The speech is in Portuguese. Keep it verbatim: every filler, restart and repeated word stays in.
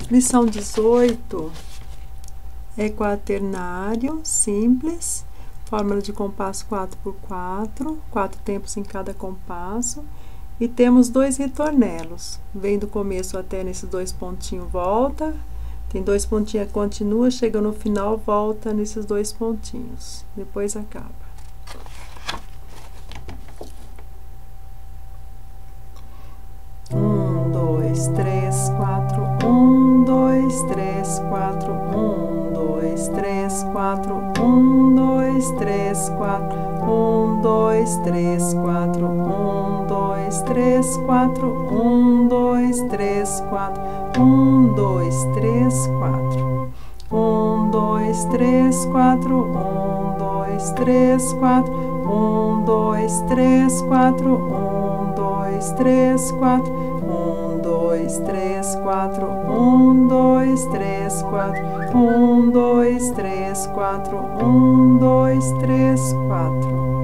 Lição dezoito é quaternário simples, fórmula de compasso quatro por quatro, quatro tempos em cada compasso, e temos dois ritornelos. Vem do começo até nesses dois pontinhos, volta, tem dois pontinhos, continua, chega no final, volta nesses dois pontinhos, depois acaba. Um, dois, três, quatro, um, dois, três, quatro, um, dois, três, quatro, um, dois, três, quatro, um, dois, três, quatro, um, dois, três, quatro, um, dois, três, quatro, um, dois, três, quatro, um, dois, três, quatro, um, dois, três, quatro, um, dois, três, quatro, um, dois, três, quatro, um, dois, três, quatro, um, dois, três, quatro, um, dois, três, quatro, um, dois, três, quatro.